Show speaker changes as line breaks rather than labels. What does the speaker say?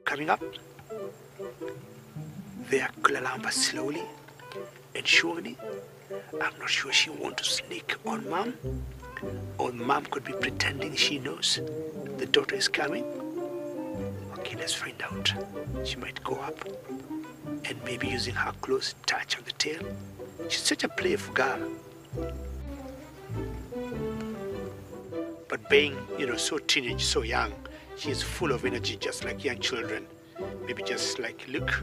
coming up. There Kulalamba slowly and surely. I'm not sure she wants to sneak on Mom, or Mom could be pretending she knows the daughter is coming. Okay, let's find out. She might go up and maybe using her claws touch on the tail. She's such a playful girl. But being, so teenage, so young, she's full of energy just like young children. Maybe just like Luke.